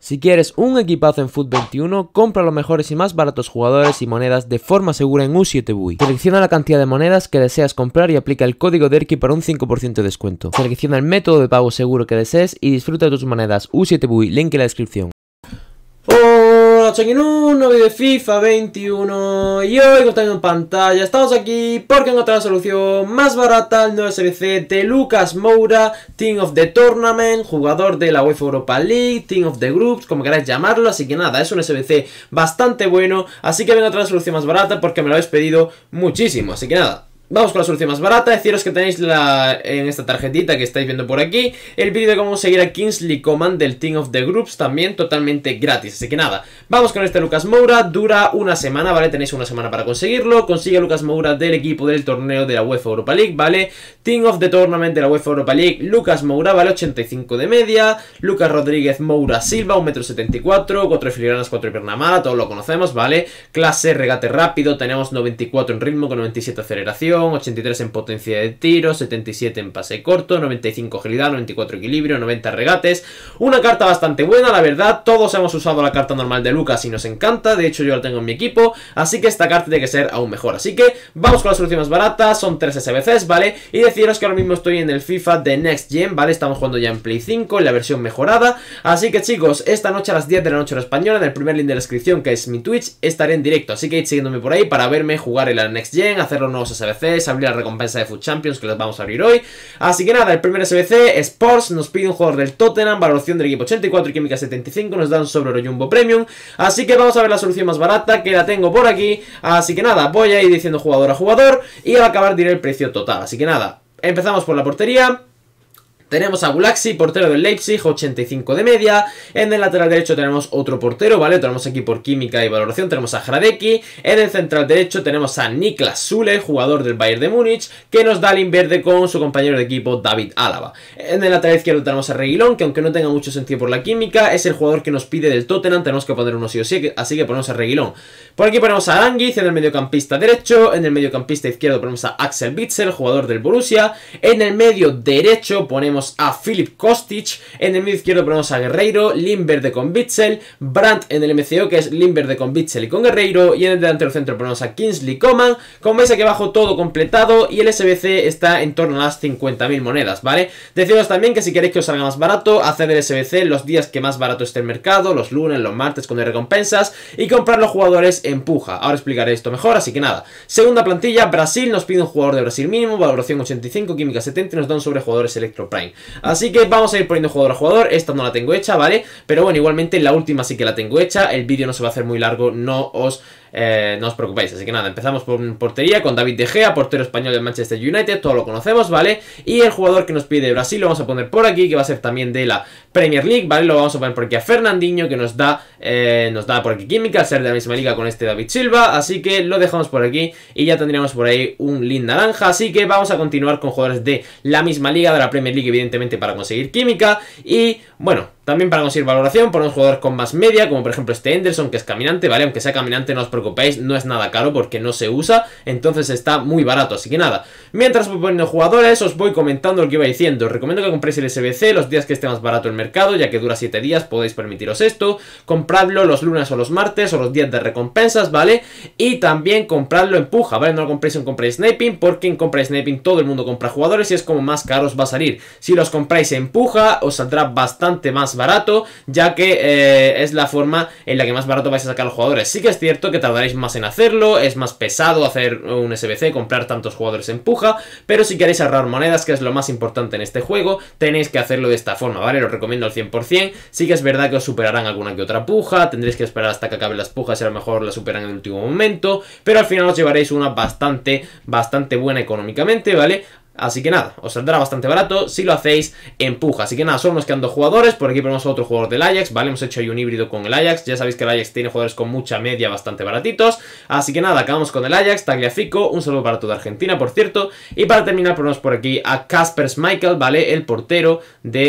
Si quieres un equipazo en FUT 21, compra los mejores y más baratos jugadores y monedas de forma segura en U7Buy. Selecciona la cantidad de monedas que deseas comprar y aplica el código DERKI para un 5% de descuento. Selecciona el método de pago seguro que desees y disfruta de tus monedas U7Buy, link en la descripción. Hola, estoy en un nuevo vídeo de FIFA 21 y hoy, como estáis en pantalla, estamos aquí porque he encontrado la solución más barata al nuevo SBC de Lucas Moura, Team of the Tournament, jugador de la UEFA Europa League, Team of the Groups, como queráis llamarlo. Así que nada, es un SBC bastante bueno, así que vengo a traer la solución más barata porque me lo habéis pedido muchísimo. Así que nada, vamos con la solución más barata. Deciros que tenéis en esta tarjetita que estáis viendo por aquí el vídeo de cómo conseguir a Kingsley Coman del Team of the Groups, también totalmente gratis. Así que nada, vamos con este Lucas Moura. Dura una semana, ¿vale? Tenéis una semana para conseguirlo. Consigue a Lucas Moura del equipo del torneo de la UEFA Europa League, ¿vale? Team of the Tournament de la UEFA Europa League, Lucas Moura, ¿vale? 85 de media. Lucas Rodríguez Moura Silva, 1,74 m, 4 filigranas, 4 pierna mala, todos lo conocemos, ¿vale? Clase, regate rápido, tenemos 94 en ritmo con 97 aceleración, 83 en potencia de tiro, 77 en pase corto, 95 agilidad, 94 equilibrio, 90 regates. Una carta bastante buena, la verdad. Todos hemos usado la carta normal de Lucas y nos encanta. De hecho, yo la tengo en mi equipo, así que esta carta tiene que ser aún mejor. Así que vamos con las soluciones baratas. Son 3 SBCs, ¿vale? Y deciros que ahora mismo estoy en el FIFA de Next Gen, ¿vale? Estamos jugando ya en Play 5, en la versión mejorada. Así que, chicos, esta noche a las 10 de la noche hora española, en el primer link de la descripción, que es mi Twitch, estaré en directo. Así que id siguiéndome por ahí para verme jugar en la Next Gen, hacer los nuevos SBCs, abrir la recompensa de FUT Champions que los vamos a abrir hoy. Así que nada, el primer SBC, Sports, nos pide un jugador del Tottenham, valoración del equipo 84 y química 75, nos dan sobre oro Jumbo Premium. Así que vamos a ver la solución más barata, que la tengo por aquí. Así que nada, voy a ir diciendo jugador a jugador y al acabar diré el precio total. Así que nada, empezamos por la portería. Tenemos a Gulaxi, portero del Leipzig, 85 de media. En el lateral derecho tenemos otro portero, ¿vale? Tenemos aquí por química y valoración, tenemos a Hradecki. En el central derecho tenemos a Niklas Süle, jugador del Bayern de Múnich, que nos da el verde con su compañero de equipo David Alaba. En el lateral izquierdo tenemos a Reguilón, que aunque no tenga mucho sentido por la química, es el jugador que nos pide del Tottenham, tenemos que poner uno sí o sí, así que ponemos a Reguilón. Por aquí ponemos a Aranguiz en el mediocampista derecho. En el mediocampista izquierdo ponemos a Axel Witsel, jugador del Borussia. En el medio derecho ponemos a Filip Kostic, en el medio izquierdo ponemos a Guerreiro, Limverde con Witsel, Brandt en el MCO, que es Limverde con Witsel y con Guerreiro, y en el delantero centro ponemos a Kingsley Coman. Como veis aquí abajo todo completado y el SBC está en torno a las 50.000 monedas, ¿vale? Deciros también que si queréis que os salga más barato, haced el SBC los días que más barato esté el mercado, los lunes, los martes cuando hay recompensas, y comprar los jugadores en puja. Ahora explicaré esto mejor, así que nada. Segunda plantilla, Brasil, nos pide un jugador de Brasil mínimo, valoración 85, química 70 y nos dan sobre jugadores Electro Prime. Así que vamos a ir poniendo jugador a jugador. Esta no la tengo hecha, ¿vale? Pero bueno, igualmente la última sí que la tengo hecha. El vídeo no se va a hacer muy largo, no os preocupéis. Así que nada, empezamos por portería con David De Gea, portero español del Manchester United, todo lo conocemos, ¿vale? Y el jugador que nos pide Brasil lo vamos a poner por aquí, que va a ser también de la Premier League, ¿vale? Lo vamos a poner por aquí a Fernandinho, que nos da por aquí química, al ser de la misma liga con este David Silva. Así que lo dejamos por aquí y ya tendríamos por ahí un link naranja. Así que vamos a continuar con jugadores de la misma liga, de la Premier League, evidentemente, para conseguir química. Y bueno, también para conseguir valoración ponemos jugadores con más media, como por ejemplo este Henderson, que es caminante, ¿vale? Aunque sea caminante no os preocupéis, no es nada caro porque no se usa, entonces está muy barato. Así que nada, mientras voy poniendo jugadores os voy comentando lo que iba diciendo. Os recomiendo que compréis el SBC los días que esté más barato el mercado, ya que dura 7 días, podéis permitiros esto. Compradlo los lunes o los martes o los días de recompensas, ¿vale? Y también compradlo en puja, ¿vale? No lo compréis en compra sniping, porque en compra sniping todo el mundo compra jugadores y es como más caro os va a salir. Si los compráis en puja os saldrá bastante más barato, ya que es la forma en la que más barato vais a sacar los jugadores. Sí que es cierto que tardaréis más en hacerlo, es más pesado hacer un SBC, comprar tantos jugadores en puja, pero si queréis ahorrar monedas, que es lo más importante en este juego, tenéis que hacerlo de esta forma, ¿vale? Lo recomiendo al 100%. Sí que es verdad que os superarán alguna que otra puja, tendréis que esperar hasta que acaben las pujas y a lo mejor la superan en el último momento, pero al final os llevaréis una bastante buena económicamente, ¿vale? Así que nada, os saldrá bastante barato si lo hacéis en puja. Así que nada, solo nos quedan 2 jugadores. Por aquí ponemos a otro jugador del Ajax, ¿vale? Hemos hecho ahí un híbrido con el Ajax. Ya sabéis que el Ajax tiene jugadores con mucha media bastante baratitos. Así que nada, acabamos con el Ajax, Tagliafico, un saludo para toda Argentina, por cierto. Y para terminar ponemos por aquí a Kasper Schmeichel, ¿vale? El portero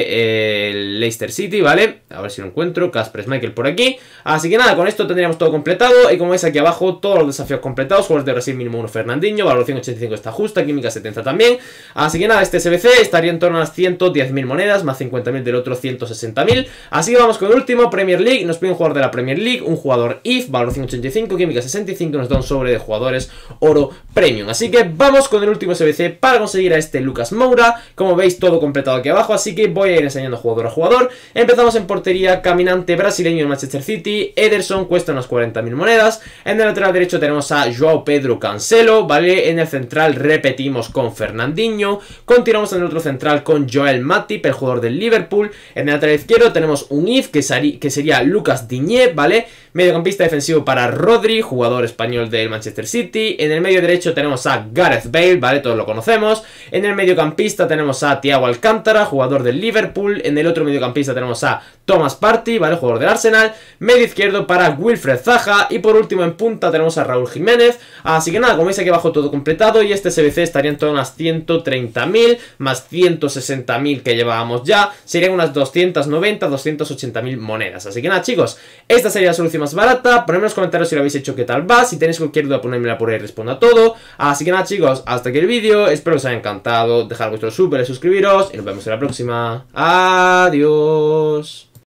de Leicester City, ¿vale? A ver si lo encuentro, Kasper Schmeichel por aquí. Así que nada, con esto tendríamos todo completado. Y como veis aquí abajo, todos los desafíos completados. Jugadores de Brasil mínimo 1, Fernandinho, valoración 85 está justa, química 70 también. Así que nada, este SBC estaría en torno a las 110.000 monedas, más 50.000 del otro 160.000. Así que vamos con el último, Premier League. Nos pide un jugador de la Premier League, un jugador IF, valor 185, química 65, nos da un sobre de jugadores oro premium. Así que vamos con el último SBC para conseguir a este Lucas Moura. Como veis, todo completado aquí abajo, así que voy a ir enseñando jugador a jugador. Empezamos en portería, caminante brasileño en Manchester City, Ederson, cuesta unas 40.000 monedas. En el lateral derecho tenemos a Joao Pedro Cancelo, ¿vale? En el central repetimos con Fernandinho. Continuamos en el otro central con Joel Matip, el jugador del Liverpool. En el lateral izquierdo tenemos un IF que sería Lucas Digne, ¿vale? Mediocampista defensivo para Rodri, jugador español del Manchester City. En el medio derecho tenemos a Gareth Bale, ¿vale? Todos lo conocemos. En el mediocampista tenemos a Thiago Alcántara, jugador del Liverpool. En el otro mediocampista tenemos a Thomas Partey, ¿vale? Jugador del Arsenal. Medio izquierdo para Wilfred Zaha. Y por último en punta tenemos a Raúl Jiménez. Así que nada, como veis aquí abajo todo completado. Y este SBC estaría en torno a unas 130.000 más 160.000 que llevábamos ya. Serían unas 290, 280.000 monedas. Así que nada, chicos, esta sería la solución más barata. Ponedme en los comentarios si lo habéis hecho, qué tal va. Si tenéis cualquier duda, ponedmela por ahí, respondo a todo. Así que nada, chicos, hasta aquí el vídeo. Espero que os haya encantado. Dejad vuestro super, suscribiros y nos vemos en la próxima. Adiós.